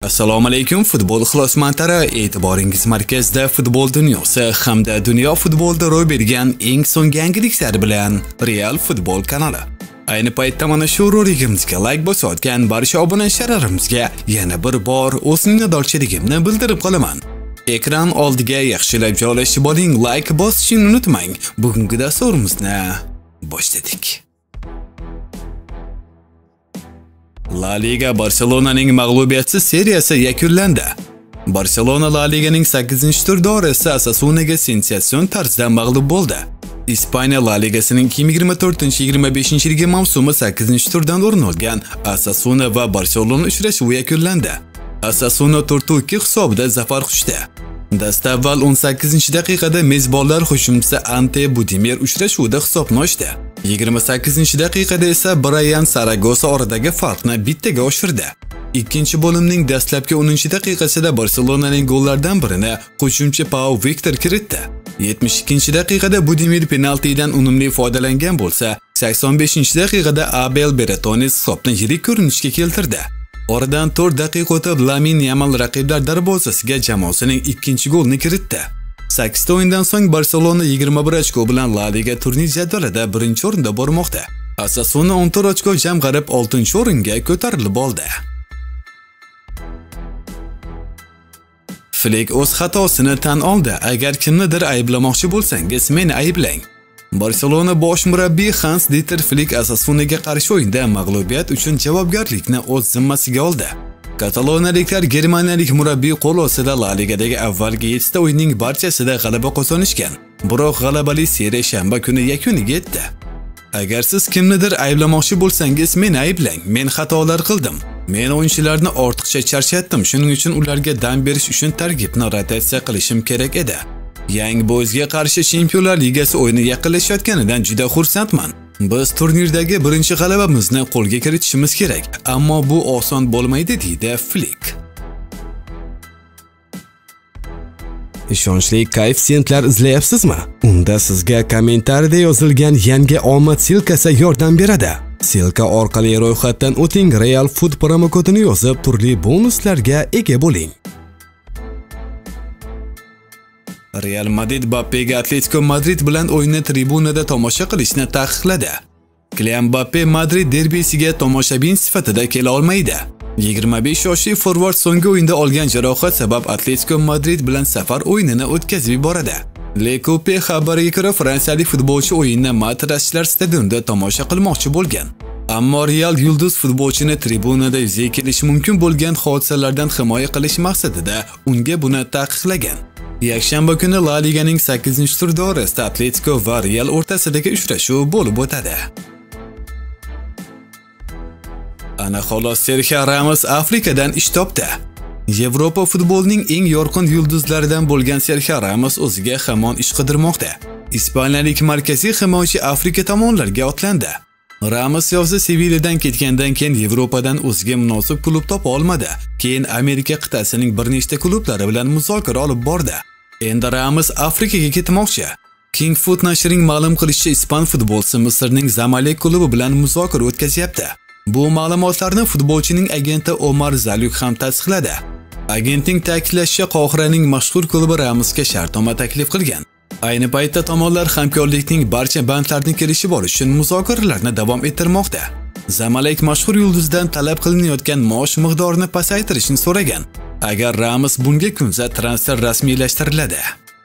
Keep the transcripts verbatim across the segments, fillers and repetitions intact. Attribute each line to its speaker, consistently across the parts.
Speaker 1: Assalomu alaykum futbol ixlosmandlari, e'tiboringiz markazida futbol dunyosi hamda dunyo futbolida ro'y bergan eng so'nggi yangiliklar bilan Real Futbol kanali. Ayni paytda mana shu ro'yigimizga like bosayotgan barcha obunachalarimizga yana bir bor o'z minnatdorchiligimni bildirib qolaman. Ekran oldiga yaxshilab joylashib oling, like bosishni unutmang. Bugungi dasturimizni boshladik. La Liga Barcelonaning mag'lubiyatsiz seriyasi yakunlandi. Barcelona La Liganing sakkizinchi tur doirasida Osasunaga sensatsion tarzda mag'lub bo'ldi. Ispaniya La Ligasining ikki ming yigirma to'rtinchi yigirma beshinchi yilgi mavsumi sakkizinchi turdan o'rin olgan Osasuna va Barcelona uchrashuvi yakunlandi. Osasuna to'rt ikki hisobida zafar quchdi. Dastavval o'n sakkizinchi daqiqada mezbonlar hujumchisi Ante Budimir uchrashuvda hisobni ochdi. yigirma sakkizinchi daqiqada esa Brian Saragosa oradagi farqni bittaga oshirdi. Ikkinchi bo'limning dastlabki o'ninchi daqiqasida Barcelonaning gollaridan birini hujumchi Pau Victor kiritdi. yetmish ikkinchi daqiqada Budimir penaltidan unumli foydalangan bo'lsa, sakson beshinchi daqiqada Abel Beratones hisobni yirik ko'rinishga keltirdi. Oradan to'rt daqiqa o'tib Lamine Yamal raqiblar darvozasiga jamoasining ikkinchi golini kiritdi. sakkizta o'yindan so'ng Barcelona yigirma bir ochko bilan La Liga turnir jadvalida birinchi o'rinda bormoqda. Osasuna o'n to'rt ochko jamg'arib oltinchi o'ringa ko'tarilib oldi. Flick o'z xatosini tan oldi. Agar kimnidir ayblamoqchi bo'lsangiz, meni ayblang. Barcelona bosh murabbiyi Hans-Dieter Flick Osasunaga qarshi o'yinda mag'lubiyat uchun javobgarlikni o'z zimmasiga oldi. Kataloniyaliklar germaniyalik murabbiy qo'l ostida La Ligadagi avvalgi yettita o'yinning barchasida g'alaba qozonishgan. Biroq g'alabali seriya shanba kuni yakuniga yetdi. Agar siz kimnidir ayblamoqchi bo'lsangiz, meni ayblang. Men xatolar qildim. Men o'yinchilarni ortiqcha charchatdim. Shuning uchun ularga dam berish uchun tarkibni rotatsiya qilishim kerak edi. Young Boysga qarshi Chempionlar Ligasi o'yini yaqinlashayotganidan juda xursandman. Biz turnirdagi birinchi g'alabamizni qo'lga kiritishimiz kerak, ammo bu oson bo'lmaydi, deydi Flick. Ishonchli koeffitsiyentlar izlayapsizmi? Unda sizga kommentariyada yozilgan yangi omad silkasi yordam beradi. Silka orqali ro'yxatdan o'ting, Real Food promo kodini yozib, turli bonuslarga ega bo'ling. Real Madrid Mbappega Atletico Madrid bilan o'yinni tribunada tomosha qilishni taqiqladi. Kylian Mbappe Madrid derbisiga tomoshabin sifatida kela olmaydi. yigirma besh yoshli forvard so'nggi o'yinda olgan jarohat sabab Atletico Madrid bilan safar o'yinini o'tkazib yuboradi. Le Coupe xabariga ko'ra, fransiyalik futbolchi o'yinni Matraschilar stadionida tomosha qilmoqchi bo'lgan. Ammo Real yulduz futbolchini tribunada yuzaga kelishi mumkin bo'lgan hodisalardan himoya qilish maqsadida unga buni taqiqlagan. Yakshanba kuni La Liganing sakkizinchi tur doirasida Atletico va Real o'rtasidagi uchrashuv bo'lib o'tadi. Ana xolos, Sergio Ramos Afrikadan ish topdi. Yevropa futbolining eng yorqin yulduzlaridan bo'lgan Sergio Ramos o'ziga hamon ish qidirmoqda. Ispaniyalik markaziy himoyachi Afrika tomonlarga otlandi. Ramos yozda Sevilladan ketgandan keyin Yevropadan o'ziga munosib klub topa olmadi. Keyin Amerika qit'asining bir nechta klublari bilan muzokara olib bordi. Endi Ramos Afrikaga ketmoqchi. King Foot nashrining ma'lum qilishicha, ispan futbolchisi Misrning Zamalek klubi bilan muzokara o'tkazyapti. Bu ma'lumotlarni futbolchining agenti Omar Zalyuk ham tasdiqladi. Agentning ta'kidlashicha, Qohiraning mashhur klubi Ramosga shartnoma taklif qilgan. Ayni paytda tomonlar hamkorlikning barcha bandlarini kelishib olish uchun muzokaralarni davom ettirmoqda. Zamalek mashhur yulduzdan talab qilinayotgan maosh miqdorini pasaytirishni so'ragan. Agar Ramos bunga ko'nsa, transfer rasmiylashtiriladi.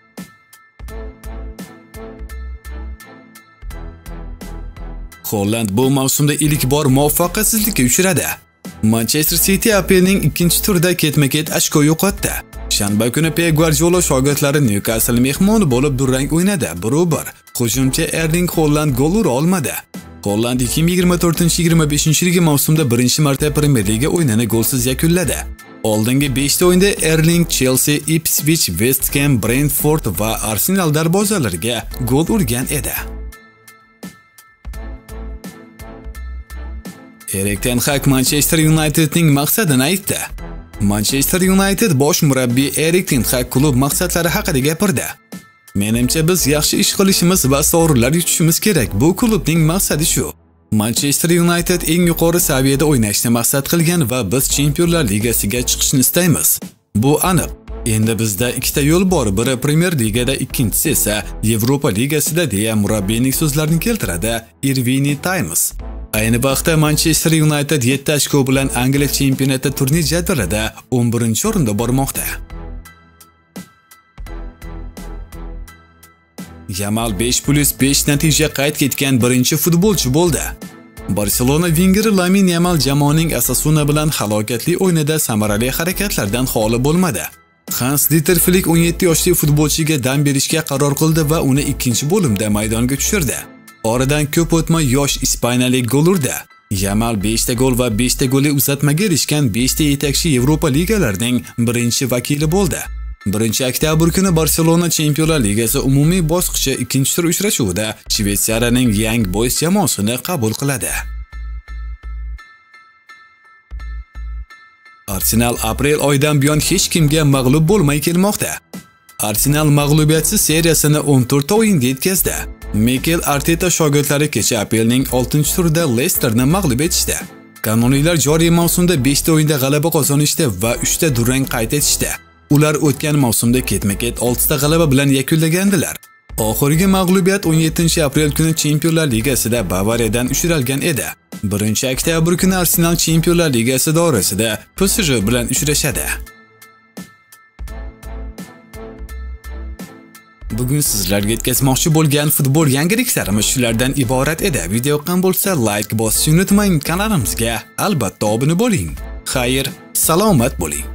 Speaker 1: Holland bu mavsumda ilk bor muvaffaqiyatsizlikka uchradi. Manchester City A P L'ning ikkinchi turida ketma-ket ochko yo'qotdi. Shanba kuni Pep Guardiola shogirdlari Newcastle mehmoni bo'lib durang o'ynadi. bir bir. Hujumchi Erling Haaland gol ura olmadi. Holland ikki ming yigirma to'rtinchi yigirma beshinchi yilgi mavsumda birinchi marta Premier Liga o'yinini golsiz yakunladi. Oldingi beshta o'yinda Erling Chelsea, Ipswich, West Ham, Brentford va Arsenal darvozalariga gol urgan edi. Erik ten Hag Manchester Unitedning maqsadini aytdi. Manchester United bosh murabbiyi Erik ten Hag klub maqsadlari haqida gapirdi. Menimcha biz yaxshi ish qilishimiz va sovrinlar yutishimiz kerak. Bu klubning maqsadi shu. Manchester United eng yuqori saviyada o'ynashni maqsad qilgan va biz Chempionlar Ligasiga chiqishni istaymiz. Bu aniq. Endi bizda ikkita yo'l bor, biri Premier Ligada, ikkinchisi esa Yevropa Ligasida deya murabbiyning so'zlarini keltiradi Irvine Times. Ayni vaqtda Manchester United yetti ochko bilan Angliya chempionati turnir jadvalida o'n birinchi o'rinda bormoqda. Yamal besh plus besh natija qayd etgan birinchi futbolchi bo'ldi. Barselona vingeri Lamine Yamal jamoaning Osasuna bilan halokatli o'yinida samarali harakatlardan xoli bo'lmadi. Hans-Dieter Flick o'n yetti yoshli futbolchiga dam berishga qaror qildi va uni ikkinchi bo'limda maydonga tushirdi. Oradan ko'p o'tmay yosh ispaniyalik gol urdi. Yamal besh ta gol va besh ta golli uzatmaga erishgan besh ta yetakchi Yevropa ligalarining birinchi vakili bo'ldi. birinchi oktyabr kuni Barselona Chempionlar Ligasi umumiy bosqichi ikkinchi tur uchrashuvida Shveysariyaning Young Boys jamoasini qabul qiladi. Arsenal aprel oyidan buyon hech kimga mag'lub bo'lmay kelmoqda. Arsenal mag'lubiyatsiz seriyasini o'n to'rt ta o'yinga yetkazdi. Mikel Arteta shogirdlari kecha aprelning oltinchi turida Leicesterni mag'lub etishdi. Kanoniylar joriy mavsumda besh ta o'yinda g'alaba qozonishdi va uch ta durang qayd etishdi. Ular o'tgan mavsumda ketma-ket olti ta g'alaba bilan yakunlagandilar. Oxirgi mag'lubiyat o'n yettinchi aprel kuni Chempionlar Ligasida Bavariyadan uchralgan edi. birinchi oktyabr kuni Arsenal Chempionlar Ligasi doirasida P S J bilan uchrashadi. Bugun sizlarga yetkazmoqchi bo'lgan futbol yangiliklarimiz shulardan iborat edi. Video yoqqan bo'lsa, like bosishni unutmang, kanalimizga albatta obuna bo'ling. Xayr, salomat bo'ling.